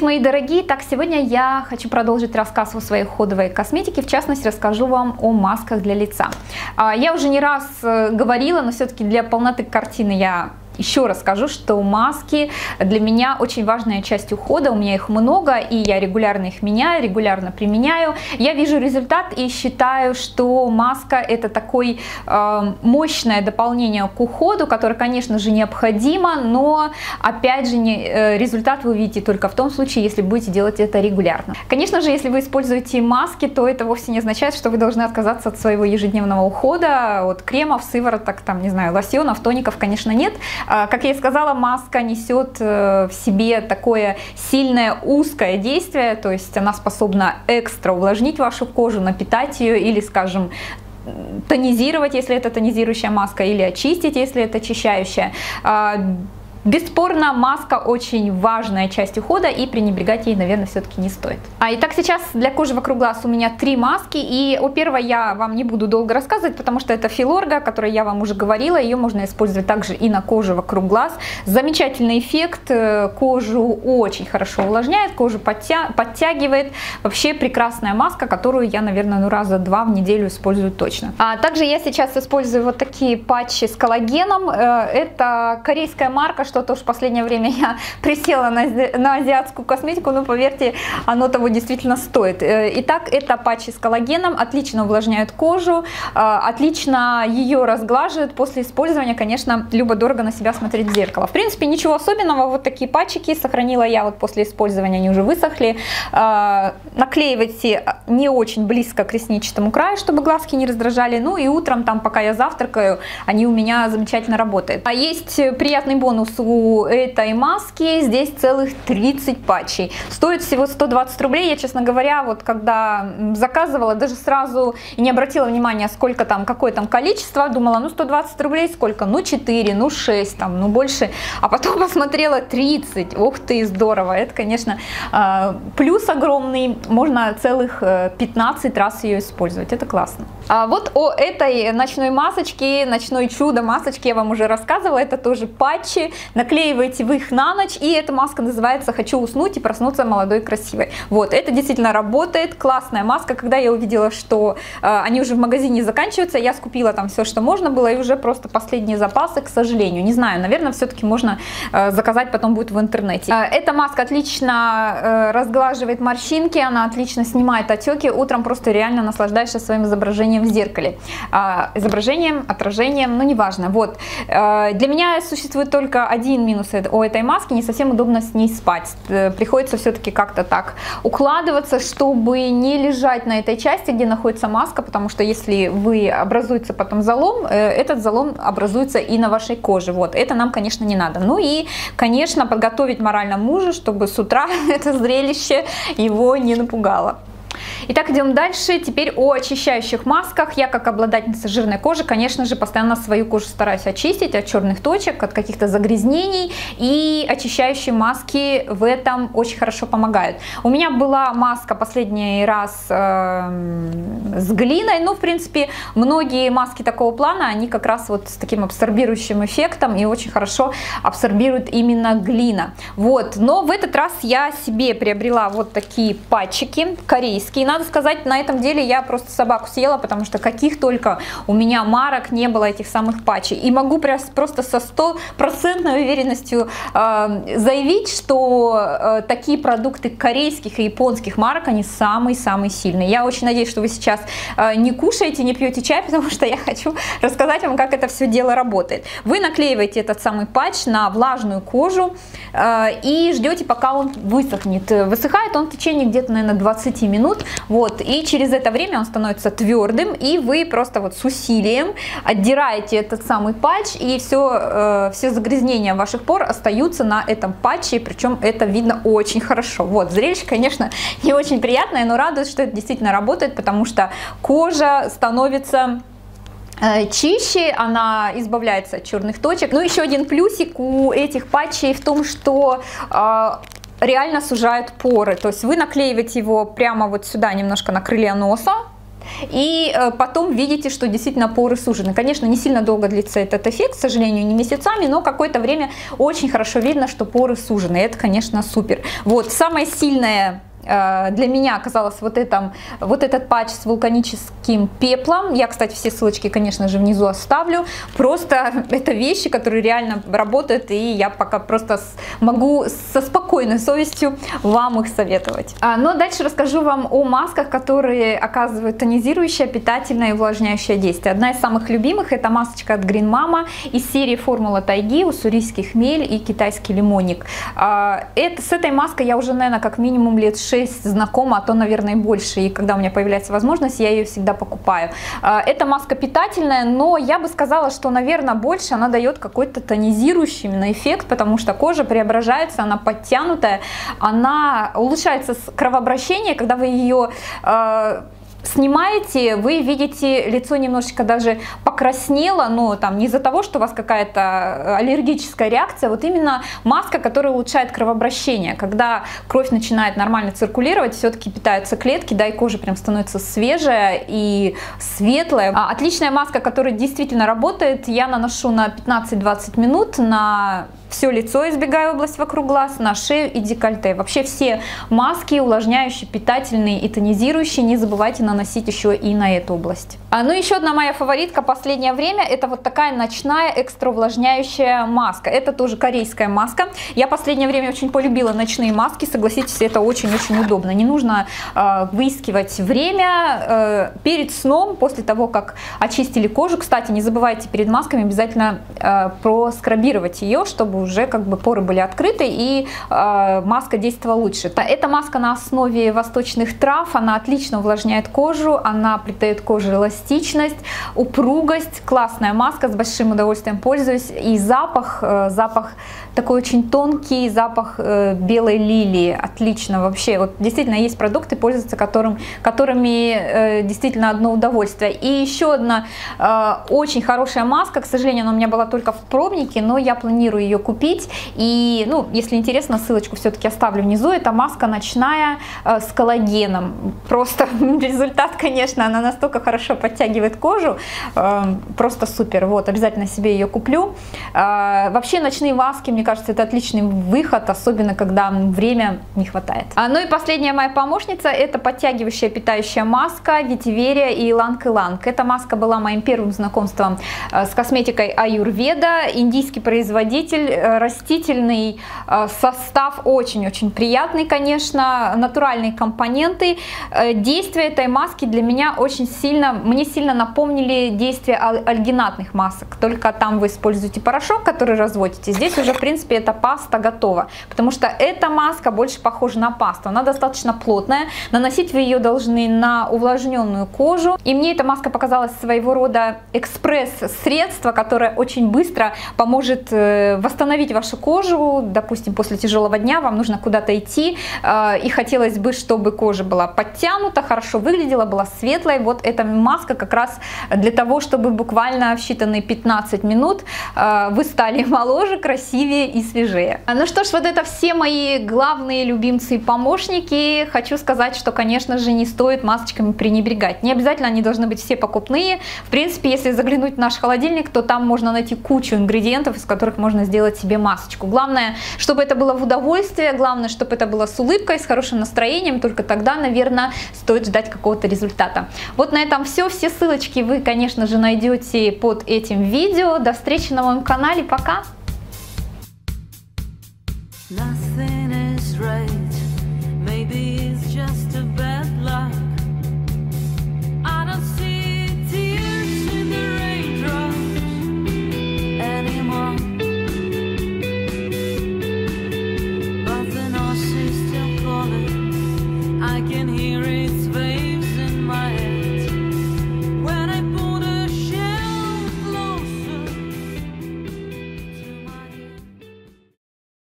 мои дорогие! Так, сегодня я хочу продолжить рассказ о своей уходовой косметике, в частности расскажу вам о масках для лица. Я уже не раз говорила, но все-таки для полноты картины я еще раз скажу, что маски для меня очень важная часть ухода, у меня их много, и я регулярно их меняю, регулярно применяю. Я вижу результат и считаю, что маска это такое мощное дополнение к уходу, которое, конечно же, необходимо, но, опять же, результат вы увидите только в том случае, если будете делать это регулярно. Конечно же, если вы используете маски, то это вовсе не означает, что вы должны отказаться от своего ежедневного ухода, от кремов, сывороток, там, не знаю, лосьонов, тоников, конечно, нет. Как я и сказала, маска несет в себе такое сильное узкое действие, то есть она способна экстра увлажнить вашу кожу, напитать ее или, скажем, тонизировать, если это тонизирующая маска, или очистить, если это очищающая. Бесспорно, маска очень важная часть ухода, и пренебрегать ей, наверное, все-таки не стоит. Итак, сейчас для кожи вокруг глаз у меня 3 маски, и о первой я вам не буду долго рассказывать, потому что это Filorga, о которой я вам уже говорила, ее можно использовать также и на коже вокруг глаз. Замечательный эффект, кожу очень хорошо увлажняет, кожу подтягивает. Вообще прекрасная маска, которую я, наверное, раза 2 в неделю использую точно. Также я сейчас использую вот такие патчи с коллагеном, это корейская марка, что-то уж в последнее время я присела на азиатскую косметику, но поверьте, оно того действительно стоит. Итак, это патчи с коллагеном, отлично увлажняют кожу, отлично ее разглаживают. После использования, конечно, любо-дорого на себя смотреть в зеркало. В принципе, ничего особенного, вот такие патчики сохранила я вот после использования, они уже высохли. Наклеивайте не очень близко к ресничному краю, чтобы глазки не раздражали, ну и утром, там, пока я завтракаю, они у меня замечательно работают. Есть приятный бонус у этой маски, здесь целых 30 патчей. Стоит всего 120 рублей. Я, честно говоря, вот когда заказывала, даже сразу не обратила внимания, сколько там, какое там количество. Думала, ну 120 рублей сколько? Ну 4, ну 6, там, ну больше. А потом посмотрела 30. Ух ты, здорово. Это, конечно, плюс огромный. Можно целых 15 раз ее использовать. Это классно. Вот о этой ночной масочке, ночной чудо масочке я вам уже рассказывала. Это тоже патчи. Наклеиваете вы их на ночь, и эта маска называется «Хочу уснуть и проснуться молодой и красивой». Вот, это действительно работает, классная маска. Когда я увидела, что они уже в магазине заканчиваются, я скупила там все, что можно было, и уже просто последние запасы, к сожалению. Не знаю, наверное, все-таки можно заказать, потом будет в интернете. Эта маска отлично разглаживает морщинки, она отлично снимает отеки. Утром просто реально наслаждаешься своим изображением в зеркале. Изображением, отражением, ну неважно. Вот. Для меня существует только один минус у этой маски, не совсем удобно с ней спать. Приходится все-таки как-то так укладываться, чтобы не лежать на этой части, где находится маска, потому что если образуется потом залом, этот залом образуется и на вашей коже. Вот, это нам, конечно, не надо. Ну и, конечно, подготовить морально мужа, чтобы с утра это зрелище его не напугало. Итак, идем дальше. Теперь о очищающих масках. Я, как обладательница жирной кожи, конечно же, постоянно свою кожу стараюсь очистить от черных точек, от каких-то загрязнений. И очищающие маски в этом очень хорошо помогают. У меня была маска последний раз с глиной. Ну, в принципе, многие маски такого плана, они как раз вот с таким абсорбирующим эффектом и очень хорошо абсорбируют именно глина. Вот. Но в этот раз я себе приобрела вот такие патчики корейские. Надо сказать, на этом деле я просто собаку съела, потому что каких только у меня марок не было этих самых патчей. И могу просто со 100% уверенностью заявить, что такие продукты корейских и японских марок, они самые-самые сильные. Я очень надеюсь, что вы сейчас не кушаете, не пьете чай, потому что я хочу рассказать вам, как это все дело работает. Вы наклеиваете этот самый патч на влажную кожу и ждете, пока он высохнет. Высыхает он в течение где-то, наверное, 20 минут. Вот, и через это время он становится твердым, и вы просто вот с усилием отдираете этот самый патч, и все загрязнения ваших пор остаются на этом патче, причем это видно очень хорошо. Вот, зрелище, конечно, не очень приятное, но радует, что это действительно работает, потому что кожа становится чище, она избавляется от черных точек. Ну, еще один плюсик у этих патчей в том, что реально сужают поры. То есть вы наклеиваете его прямо вот сюда, немножко на крылья носа, и потом видите, что действительно поры сужены. Конечно, не сильно долго длится этот эффект, к сожалению, не месяцами, но какое-то время очень хорошо видно, что поры сужены. Это, конечно, супер. Вот, самое сильное для меня оказалось вот этот патч с вулканическим пеплом. Я, кстати, все ссылочки, конечно же, внизу оставлю. Просто это вещи, которые реально работают, и я пока просто могу со спокойной совестью вам их советовать. Но дальше расскажу вам о масках, которые оказывают тонизирующее, питательное и увлажняющее действие. Одна из самых любимых — это масочка от Green Mama из серии Формула тайги, уссурийский хмель и китайский лимонник. С этой маской я уже, наверное, как минимум лет 6 знакома, а то, наверное, больше. И когда у меня появляется возможность, я ее всегда покупаю. Эта маска питательная, но я бы сказала, что, наверное, больше она дает какой-то тонизирующий именно эффект, потому что кожа преображается, она подтянутая, она улучшается кровообращение, когда вы ее снимаете, вы видите, лицо немножечко даже покраснело, но там не из-за того, что у вас какая-то аллергическая реакция, вот именно маска, которая улучшает кровообращение. Когда кровь начинает нормально циркулировать, все-таки питаются клетки, да, и кожа прям становится свежая и светлая. Отличная маска, которая действительно работает, я наношу на 15-20 минут на все лицо, избегая область вокруг глаз, на шею и декольте. Вообще все маски увлажняющие, питательные и тонизирующие не забывайте наносить еще и на эту область. Ну еще одна моя фаворитка последнее время — это вот такая ночная экстра увлажняющая маска. Это тоже корейская маска. Я последнее время очень полюбила ночные маски, согласитесь, это очень-очень удобно. Не нужно выискивать время перед сном, после того, как очистили кожу. Кстати, не забывайте перед масками обязательно проскрабировать ее, чтобы уже как бы поры были открыты и маска действовала лучше. Эта маска на основе восточных трав, она отлично увлажняет кожу, она придает коже эластичность, упругость. Классная маска, с большим удовольствием пользуюсь. И запах такой очень тонкий, запах белой лилии. Отлично вообще. Вот действительно есть продукты, пользоваться которыми действительно одно удовольствие. И еще одна очень хорошая маска, к сожалению, она у меня была только в пробнике, но я планирую ее купить. И, ну, если интересно, ссылочку все-таки оставлю внизу. Это маска ночная с коллагеном. Просто результат, конечно, она настолько хорошо подтягивает кожу. Просто супер. Вот, обязательно себе ее куплю. Вообще ночные маски, мне кажется, это отличный выход, особенно когда время не хватает. Ну и последняя моя помощница — это подтягивающая питающая маска Vetiveria и Ylang-Ylang. Эта маска была моим первым знакомством с косметикой Аюрведа. Индийский производитель, растительный состав очень-очень приятный, конечно, натуральные компоненты. Действие этой маски для меня мне сильно напомнили действие альгинатных масок, только там вы используете порошок, который разводите. Здесь уже, в принципе, эта паста готова, потому что эта маска больше похожа на пасту. Она достаточно плотная, наносить вы ее должны на увлажненную кожу. И мне эта маска показалась своего рода экспресс-средство, которое очень быстро поможет восстановить вашу кожу. Допустим, после тяжелого дня вам нужно куда-то идти, и хотелось бы, чтобы кожа была подтянута, хорошо выглядела, была светлой. Вот эта маска как раз для того, чтобы буквально в считанные 15 минут вы стали моложе, красивее и свежее. Ну что ж, вот это все мои главные любимцы и помощники. Хочу сказать, что, конечно же, не стоит масочками пренебрегать. Не обязательно они должны быть все покупные. В принципе, если заглянуть в наш холодильник, то там можно найти кучу ингредиентов, из которых можно сделать себе масочку. Главное, чтобы это было в удовольствие, главное, чтобы это было с улыбкой, с хорошим настроением. Только тогда, наверное, стоит ждать какого-то результата. Вот на этом все. Все ссылочки вы, конечно же, найдете под этим видео. До встречи на моем канале. Пока! Nothing is right. Maybe it's just a